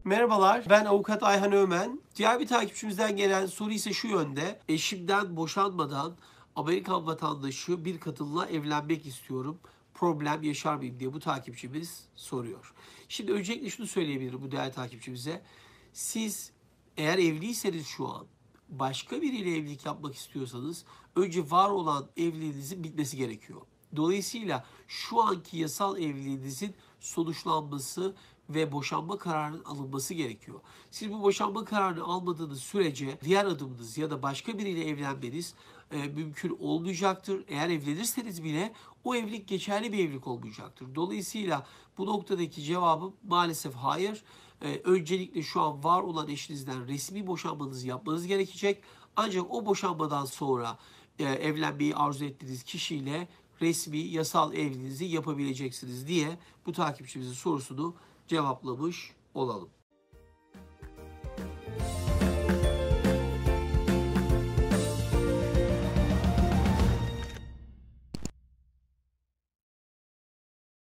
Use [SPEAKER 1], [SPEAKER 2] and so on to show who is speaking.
[SPEAKER 1] Merhabalar, ben avukat Ayhan Ömen. Diğer bir takipçimizden gelen soru ise şu yönde. Eşimden boşanmadan Amerikan vatandaşı bir kadınla evlenmek istiyorum. Problem yaşar mıyım diye bu takipçimiz soruyor. Şimdi öncelikle şunu söyleyebilirim bu değerli takipçimize. Siz eğer evliyseniz şu an başka biriyle evlilik yapmak istiyorsanız önce var olan evliliğinizin bitmesi gerekiyor. Dolayısıyla şu anki yasal evliliğinizin sonuçlanması ve boşanma kararının alınması gerekiyor. Siz bu boşanma kararını almadığınız sürece diğer adımınız ya da başka biriyle evlenmeniz mümkün olmayacaktır. Eğer evlenirseniz bile o evlilik geçerli bir evlilik olmayacaktır. Dolayısıyla bu noktadaki cevabım maalesef hayır. Öncelikle şu an var olan eşinizden resmi boşanmanızı yapmanız gerekecek. Ancak o boşanmadan sonra evlenmeyi arzu ettiğiniz kişiyle resmi yasal evliliğinizi yapabileceksiniz diye bu takipçimizin sorusunu cevaplamış olalım.